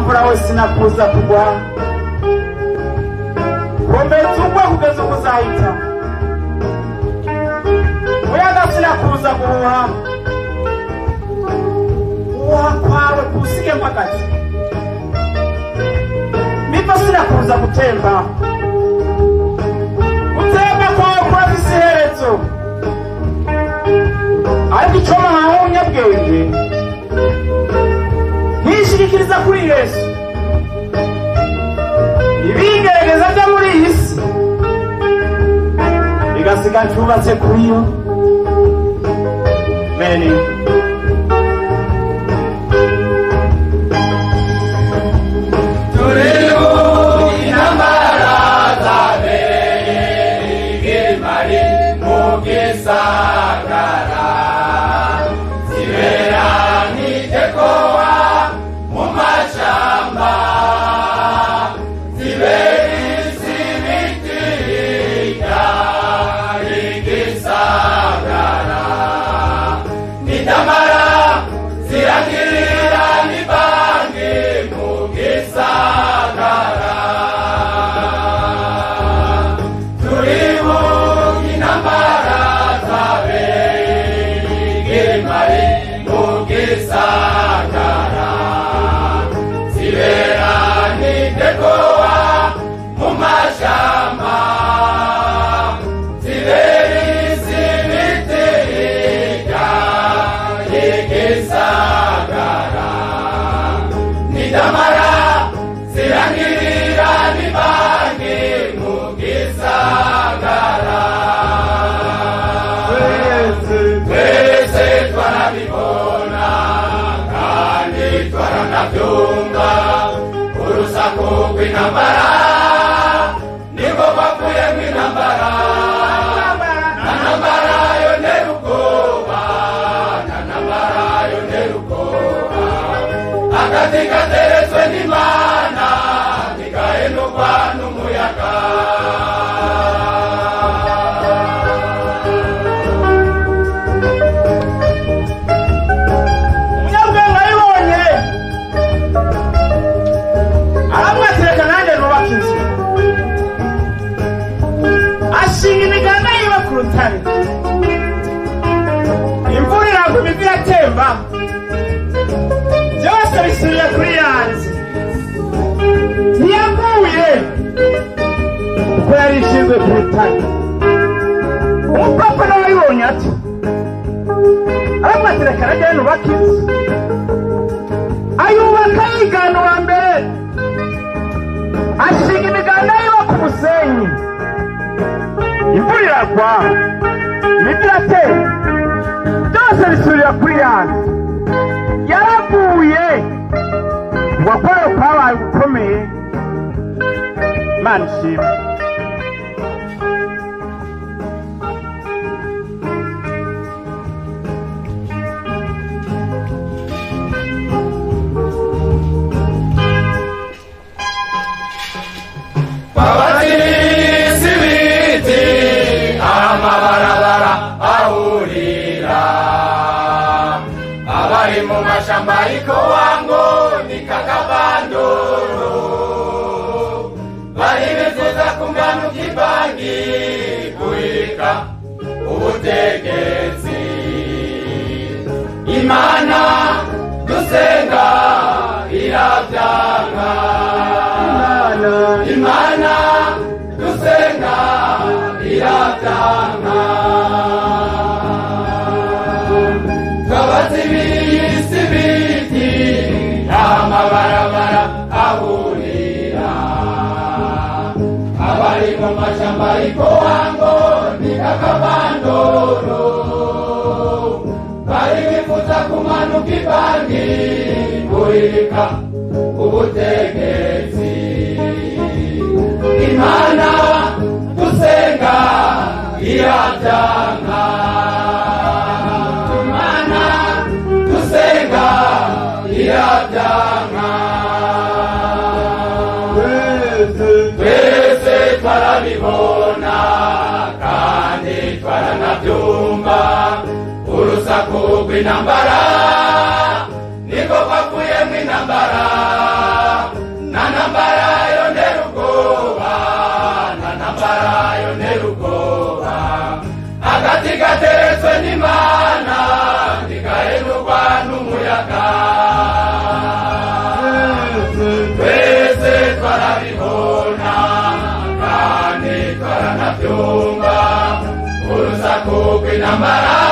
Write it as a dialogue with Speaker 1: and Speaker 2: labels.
Speaker 1: mvura wese nakuza kugwa kombeza ugwe kugeza ukuzahita muyaga sinakuza guhuha uha kwawe kusige mpagazi mipa sinakuza gutemba gutemba kwawe kurafise iherezo ariko icoma nkaho umunyabwenge ntishirikiriza kuri Yesu ibigerageza byo muri iyi si bigasiga cyubatse kuri yo bene
Speaker 2: turiho intambara zabereye igimari mu gisagara zibera nk'itekowa mu mashamba zibera ibitiga igisagara n'itamara zirangirira n'ibange mu gisagara turiho intambara zabereye igimari mu gisagara zibera nk'itekowa mu mashamba zibera ibitiga igisagara n'itamara zirangirira n'ibange mu gisagara twese twarabibona kandi twaranabyumva urusaku rw'intambara nibwo bavuye mu intambara na ntambara yonera ubwoba na ntambara yonera ubwoba agati gateretswe n'Imana ntigahenurwa n'umuyaga
Speaker 1: umunyabwenge ayibonye aramwatereka nanjye nubaka inzu ashinga imiganda yiba ku rutare imvura iragwa imivu iratemba byose bisubira kuri yanze ntiyaguye kuko yari ishinzwe ku rutare umupapa nawe ayibonye ati aramwatereka nanjye nubaka inzu ayubaka yigana uwa mbere ashinga imiganda yiba ku musenyi imvura iragwa imivu iratemba byose bisubira kuri yanze yaraguye ngo kwayo kwabaye gukomeye Imana ishimwe
Speaker 2: babazirisi ibiti amabarabara ahurira abari mu mashamba ariko wango ni kakabandoro bari bifuza kumanuka ibangi guhirika ubutegetsi Imana dusenga irabyanga Imana dusenga irabyanga twabazibisi ibiti amabarabara ahurira abari mu mashamba ariko wango ni kakabandoro bari bifuza kumanuka ibangi guhirika ubutegetsi Imana dusenga irabyanga Imana dusenga irabyanga twese twarabibona kandi twaranabyumva urusaku rw'intambara niko kwavuyemo intambara ati gateretswe n'Imana ntigahenurwa n'umuyaga twese twarabibona kandi twaranabyumva urusaku rw'intambara